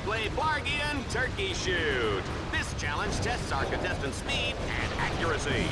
play Blargian Turkey Shoot. This challenge tests our contestants' speed and accuracy.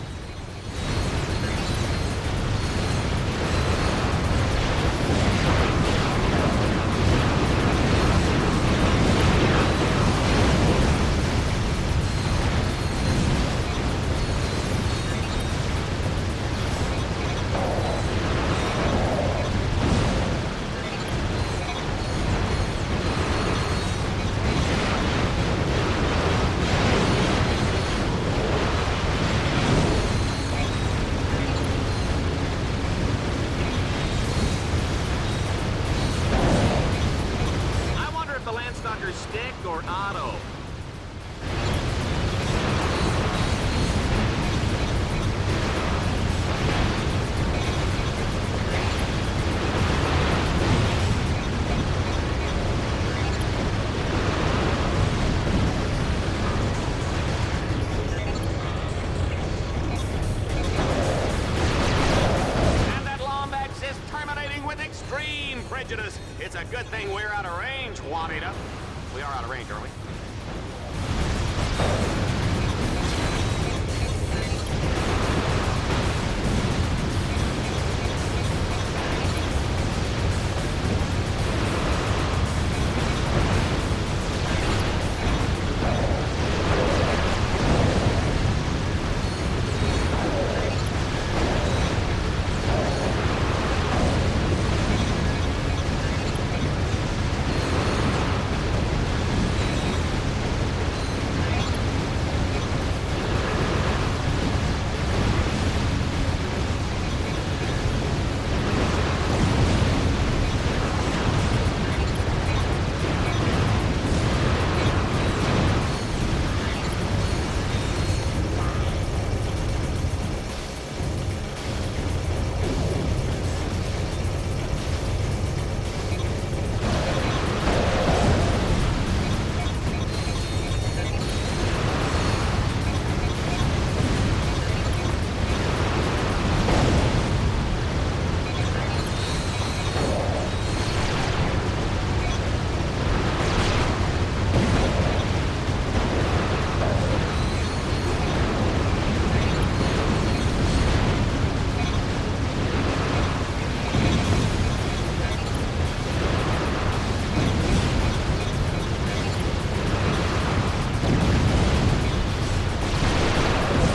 Stick or auto? And that Lombax is terminating with extreme prejudice. It's a good thing we're out of range, Juanita. We are out of range, aren't we?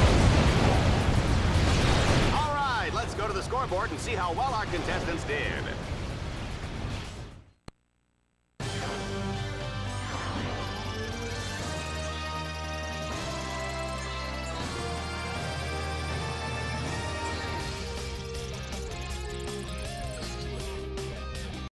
Scoreboard and see how well our contestants did.